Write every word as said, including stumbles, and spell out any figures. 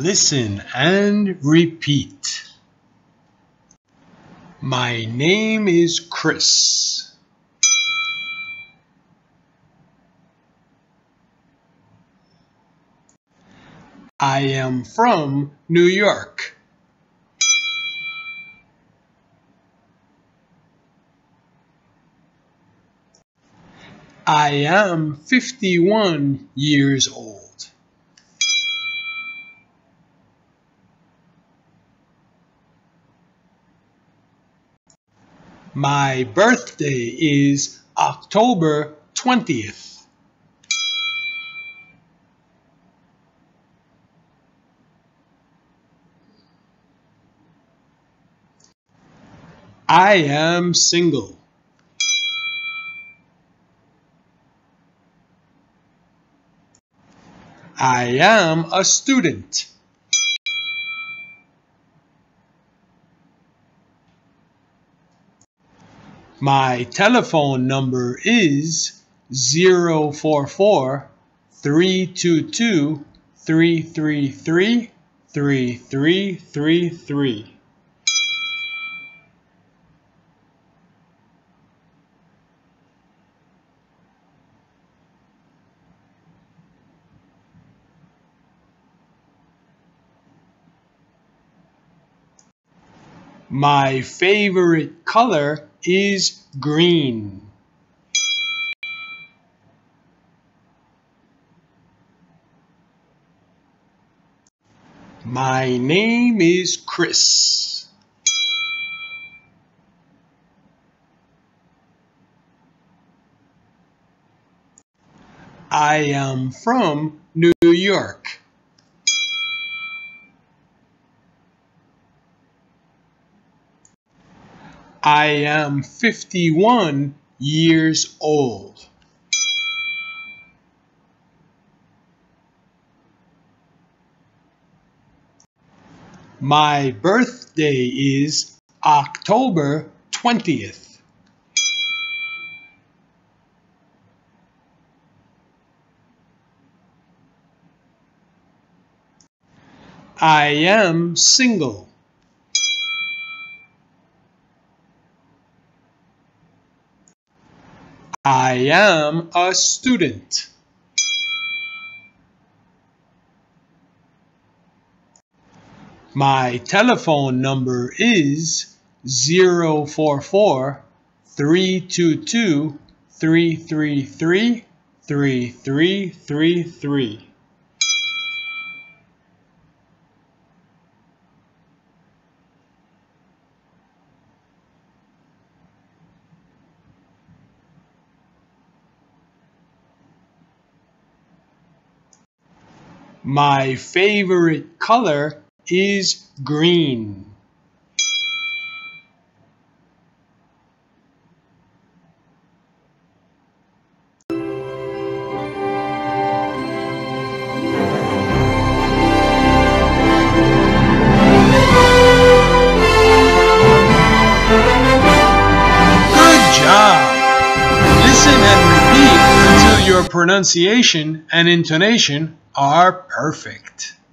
Listen and repeat. My name is Chris. I am from New York. I am fifty-one years old. My birthday is October twentieth. I am single. I am a student. My telephone number is zero four four, three two two, three three three, three three three three. My favorite color is green. My name is Chris. I am from New York. I am fifty-one years old. My birthday is October twentieth. I am single. I am a student. My telephone number is zero four four, three two two, three three three, three three three three. My favorite color is green. Good job! Listen and repeat until your pronunciation and intonation are perfect.